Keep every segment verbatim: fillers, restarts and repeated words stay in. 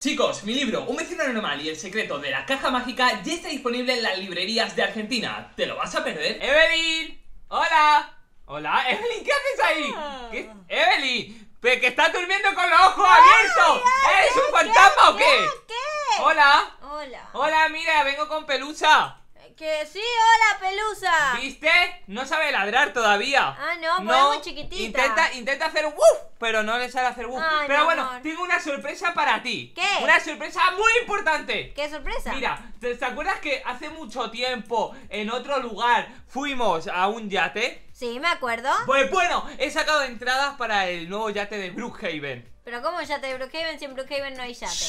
Chicos, mi libro Un vecino anormal y el secreto de la caja mágica ya está disponible en las librerías de Argentina. ¿Te lo vas a perder? ¡Evelyn! ¡Hola! ¡Hola! ¡Evelyn! ¿Qué haces ahí? ¿Qué? ¡Evelyn! ¡Pero que estás durmiendo con los ojos abiertos! Ay, ¿Eres un ¿qué? fantasma o qué? ¿Qué? ¿Qué? ¡Hola! Hola. ¡Hola! Mira, vengo con Pelusa. Que sí, hola, Pelusa. ¿Viste? No sabe ladrar todavía. Ah, no, pues es muy chiquitita. Intenta, intenta hacer woof, pero no le sale hacer woof. Ay, Pero mi bueno, amor. tengo una sorpresa para ti. ¿Qué? Una sorpresa muy importante. ¿Qué sorpresa? Mira, ¿te, te acuerdas que hace mucho tiempo en otro lugar fuimos a un yate? Sí, me acuerdo. Pues bueno, he sacado entradas para el nuevo yate de Brookhaven. Pero ¿cómo yate de Brookhaven si en Brookhaven no hay yate?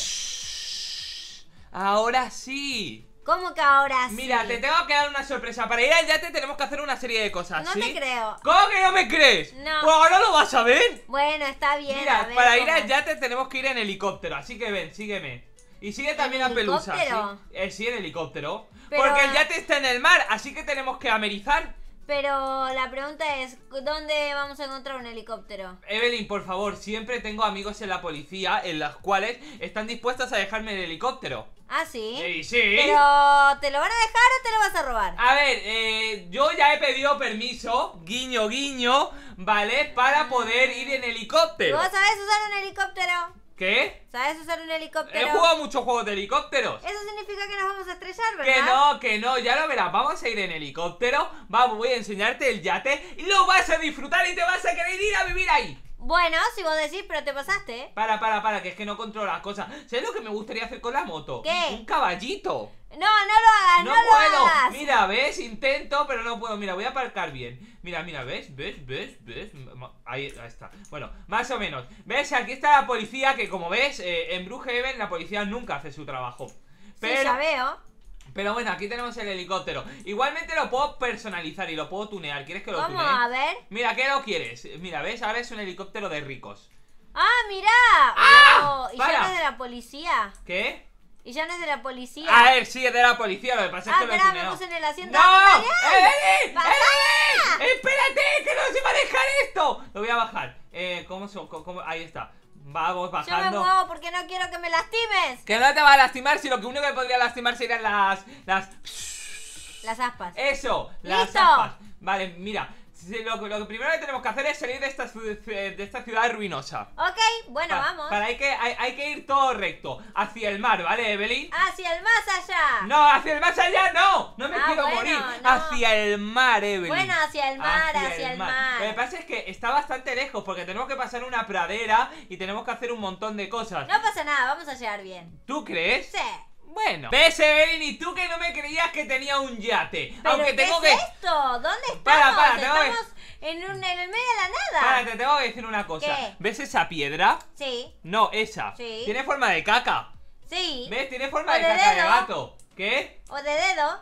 Ahora sí. ¿Cómo que ahora sí? Mira, te tengo que dar una sorpresa. Para ir al yate tenemos que hacer una serie de cosas, No ¿sí? te creo. ¿Cómo que no me crees? No. Pues ahora lo vas a ver. Bueno, está bien. Mira, a ver, para ir ¿cómo? al yate tenemos que ir en helicóptero. Así que ven, sígueme. Y sigue también ¿En a Pelusa. helicóptero? ¿Sí? Eh, sí, en helicóptero. Pero- Porque el yate está en el mar, así que tenemos que amerizar. Pero la pregunta es, ¿dónde vamos a encontrar un helicóptero? Evelyn, por favor, siempre tengo amigos en la policía en las cuales están dispuestos a dejarme el helicóptero. Ah, sí. Sí, sí. Pero, ¿te lo van a dejar o te lo vas a robar? A ver, eh, yo ya he pedido permiso, guiño, guiño, ¿vale? Para poder ir en helicóptero. ¿Vos sabés usar un helicóptero? ¿Qué? ¿Sabés usar un helicóptero? He jugado muchos juegos de helicópteros. Eso significa que nos vamos a estrellar, ¿verdad? Que no, que no, ya lo verás, vamos a ir en helicóptero, vamos, voy a enseñarte el yate y lo vas a disfrutar y te vas a querer ir a vivir ahí. Bueno, si vos decís, pero te pasaste, ¿eh? Para, para, para, que es que no controlo las cosas. ¿Sabes lo que me gustaría hacer con la moto? ¿Qué? Un caballito. No, no lo hagas, no, lo puedo. hagas. Mira, ¿ves? Intento, pero no puedo. Mira, voy a aparcar bien. Mira, mira, ¿ves? ¿Ves? ¿Ves? ¿Ves? Ahí, ahí está. Bueno, más o menos. ¿Ves? Aquí está la policía, que como ves, eh, en Brookhaven la policía nunca hace su trabajo. Pero, Sí, ya veo. pero bueno, aquí tenemos el helicóptero. Igualmente lo puedo personalizar y lo puedo tunear. ¿Quieres que lo ¿Cómo? tunee? A ver. Mira, ¿qué lo quieres? Mira, ¿ves? Ahora es un helicóptero de ricos. ¡Ah, mirá! ¡Ah! Oh, y Para. ya no es de la policía. ¿Qué? Y ya no es de la policía. A ver, sí, es de la policía, lo que pasa es Ah, que lo he esperá, me tuneado. puse en el asiento. ¡No! ¡Marian! ¡Evelyn! ¡Papá! ¡Evelyn! ¡Espérate! ¡Que no se va a dejar esto! Lo voy a bajar. Eh, ¿cómo se...? Cómo, cómo- ahí está. Vamos Yo me bajando. muevo porque no quiero que me lastimes. Que no te va a lastimar, si lo que único que podría lastimar serían las... Las... Las aspas. Eso, las ¡Listo! aspas. Vale, mira. si Lo, que- lo que primero que tenemos que hacer es salir de esta, ciu- de esta ciudad ruinosa. Ok, bueno, Pa- vamos. Para hay que, hay, hay que ir todo recto. Hacia el mar, ¿vale, Evelyn? Hacia el más allá. No, hacia el más allá no. No me Ah, quiero bueno, morir. no. Hacia el mar, Evelyn. Bueno, hacia el mar, hacia el mar. Lo que pasa es que está bastante lejos porque tenemos que pasar una pradera y tenemos que hacer un montón de cosas. No pasa nada, vamos a llegar bien. ¿Tú crees? Sí. Bueno. ¿Ves, Evelyn? Y tú que no me creías que tenía un yate. ¿Pero Aunque qué tengo es que... esto? ¿Dónde estamos? Para, para, tengo que- Estamos en, un, en el medio de la nada. Para, te tengo que decir una cosa. ¿Qué? ¿Ves esa piedra? Sí, No, esa. Sí. Tiene forma de caca. sí. ¿Ves? Tiene forma O de de caca de dedo. gato. ¿Qué? O de dedo.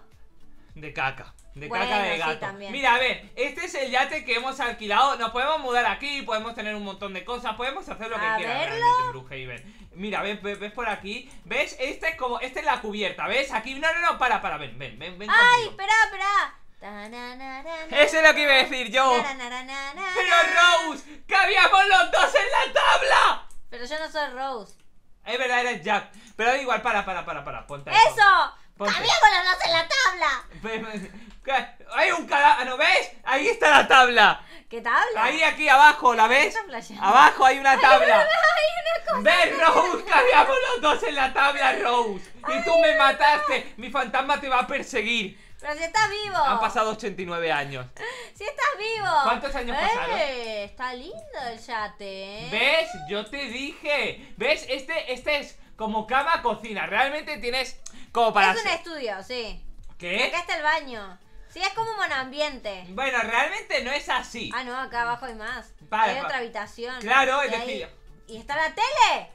De caca. De Bueno, caca de sí, gato. también. Mira, a ver, este es el yate que hemos alquilado. Nos podemos mudar aquí, podemos tener un montón de cosas, podemos hacer lo que A quieras verlo. realmente en Brookhaven. Mira, ves, ves, ves por aquí. ¿Ves? Esta es como. Esta es la cubierta, ¿ves? Aquí. No, no, no, para, para, ven, ven, ven, ven. ¡Ay, conmigo. espera, espera! Ta-na-na-na-na. Eso es lo que iba a decir yo. Ta-na-na-na-na-na. Pero Rose, que habíamos los dos en la tabla. Pero yo no soy Rose. Es verdad, eres Jack. Pero da igual, para, para, para, para. Ponte ahí, ¡Eso! Ponte. ¡Habíamos los dos en la tabla! ponte. ¿Qué? Hay un cadáver, ¿no ves? Ahí está la tabla. ¿Qué tabla? Ahí, aquí abajo, ¿la ves? Está flasheando. Abajo hay una tabla. Hay una cosa. ¡Ves, Rose! Que habíamos los dos en la tabla, Rose. Y tú me mataste. Mi fantasma te va a perseguir. Pero si estás vivo. Han pasado ochenta y nueve años. Si estás vivo. ¿Cuántos años pasaron? Eh, está lindo el yate, ¿eh? ¿Ves? Yo te dije. ¿Ves? Este, este es como cama cocina. Realmente tienes como para... Es un hacer- estudio, sí. ¿Qué? Acá está el baño. Sí, es como un monoambiente. Bueno, realmente no es así. Ah, no, acá abajo hay más. Vale, hay va- otra habitación. Claro, es Y ahí- decir- ¿Y está la tele?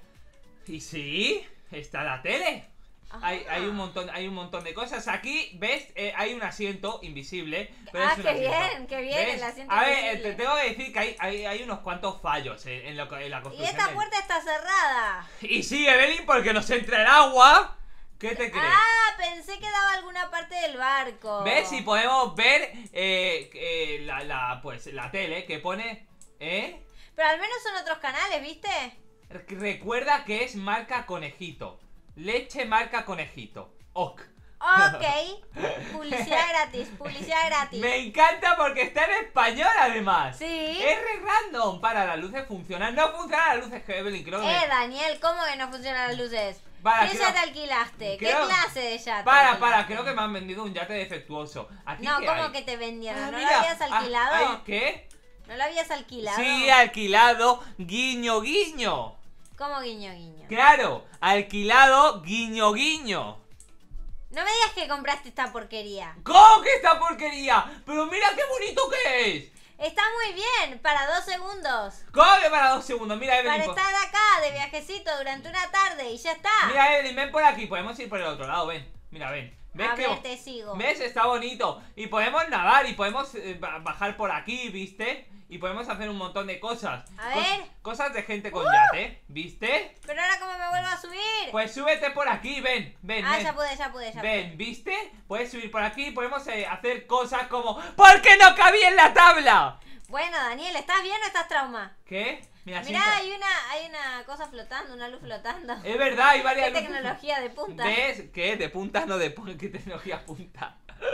Y sí, está la tele. Hay, Ajá. hay un montón, hay un montón de cosas. Aquí, ¿ves? Eh, hay un asiento invisible. Pero Ah, es un qué asiento. bien, qué bien, ¿Ves? el asiento A ver, eh, invisible. te tengo que decir que hay, hay, hay unos cuantos fallos en, en lo, que- en la Y construcción. esta del- puerta está cerrada. Y sí, Evelyn, porque nos entra el agua. ¿Qué te crees? Ah, pensé que daba alguna parte del barco. ¿Ves? Y podemos ver eh, eh, la, la, pues, la tele que pone... ¿Eh? Pero al menos son otros canales, ¿viste? Recuerda que es marca conejito. Leche marca conejito. Ok. Ok. Publicidad gratis, publicidad gratis. Me encanta porque está en español además. Sí. Es re random. Para, las luces funcionan. No funcionan las luces, que Evelyn, creo que... Eh, Daniel, ¿cómo que no funcionan las luces? Para, ¿Qué creo- yate alquilaste? ¿Qué creo- clase de yate? Para, alquilaste? para, creo que me han vendido un yate defectuoso. Aquí No, ¿qué ¿cómo hay? que te vendieron? Ah, ¿No mira, lo habías ah, alquilado? ¿hay qué? ¿No lo habías alquilado? Sí, alquilado, guiño, guiño. ¿Cómo guiño guiño? Claro, alquilado, guiño, guiño. No me digas que compraste esta porquería. ¿Cómo que esta porquería? Pero mira qué bonito que es. Está muy bien, para dos segundos. ¿Cómo que para dos segundos? Mira, Evelyn. Para po- estar acá de viajecito durante una tarde y ya está. Mira, Evelyn, ven por aquí. Podemos ir por el otro lado, ven. Mira, ven. ¿Ves A que- ver, te sigo. ¿Ves? Está bonito. Y podemos nadar y podemos eh, ba- bajar por aquí, ¿viste? Y podemos hacer un montón de cosas. A Cos- ver. Cosas de gente con ¡Uh! yate, ¿viste? Pero ahora, ¿cómo me vuelvo a subir? Pues súbete por aquí, ven, ven, ah, ven. ya pude, ya pude, ya Ven, ¿viste? Puedes subir por aquí y podemos eh, hacer cosas como... ¿Por qué no cabía en la tabla? pude. Bueno, Daniel, ¿estás bien o estás trauma? ¿Qué? Mira, Mirá, sienta- hay una, hay una cosa flotando, una luz flotando. Es verdad, hay varias... Qué tecnología de punta. ¿Ves? ¿Qué? ¿De punta? No de punta. ¿Qué tecnología punta?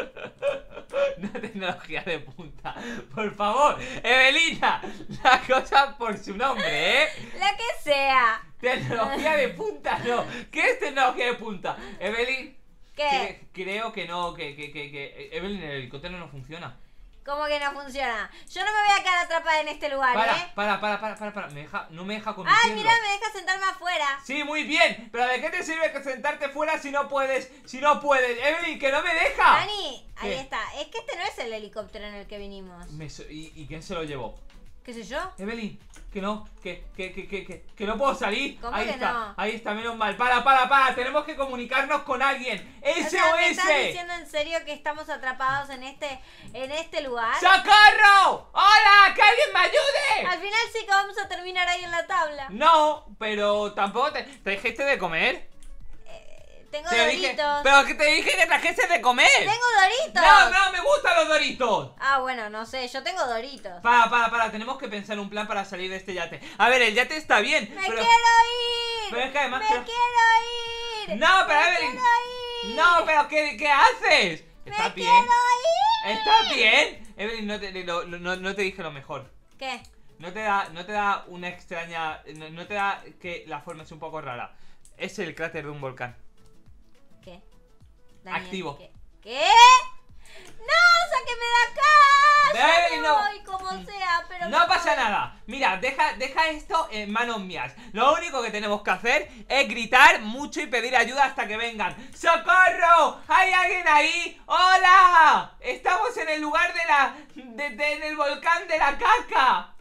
No tecnología de punta. Por favor, Evelina, la cosa por su nombre, ¿eh? La que sea. Tecnología de punta, no. ¿Qué es tecnología de punta? Evelyn, ¿Qué? cre- creo que no, que, que, que, que... Evelyn, el helicóptero no funciona. ¿Cómo que no funciona? Yo no me voy a quedar atrapada en este lugar, Para, ¿eh? para, para, para, para, para. Me deja, no me deja conduciendo. Ay, mira, me deja sentarme afuera. Sí, muy bien, pero ¿de qué te sirve que sentarte fuera si no puedes? Si no puedes, Evelyn, que no me deja. Dani, ahí ¿Qué? está. Es que este no es el helicóptero en el que vinimos. Me so- ¿y, ¿Y quién se lo llevó? ¿Qué sé yo? Evelyn, que no, que, que, que, que, que, que no puedo salir. ¿Cómo ahí que está, no? ahí está, menos mal. Para, para, para, tenemos que comunicarnos con alguien. O S sea, O ¿me estás S. diciendo en serio que estamos atrapados en este, en este lugar? ¡Socorro! ¡Hola! ¡Que alguien me ayude! Al final sí que vamos a terminar ahí en la tabla. No, pero tampoco te, te dijiste de comer. Eh, tengo Te dije, doritos. pero que te dije que trajese de comer. Tengo doritos. No, no, me gustan los doritos. Ah, bueno, no sé, yo tengo doritos. Para, para, para, tenemos que pensar un plan para salir de este yate. A ver, el yate está bien, ¡Me pero... quiero ir! pero es que además ¡Me creo- quiero ir! No, pero ¡Me Evelyn. quiero ir! No, pero ¿qué, qué haces? ¡Me ¿Estás bien? quiero ir! ¿Estás bien? Evelyn, no te, lo- lo- no, no te dije lo mejor. ¿Qué? No te da, no te da una extraña... No, no te da que la forma es un poco rara. Es el cráter de un volcán. ¿Qué? Activo. ¿Qué? ¿Qué? ¡No! ¡Sáqueme de acá! ¡Ya Ey, me no. voy como sea! Pero No me pasa voy. nada. Mira, deja, deja esto en manos mías. Lo único que tenemos que hacer es gritar mucho y pedir ayuda hasta que vengan. ¡Socorro! ¿Hay alguien ahí? ¡Hola! Estamos en el lugar de la... De, de- en el volcán de la caca.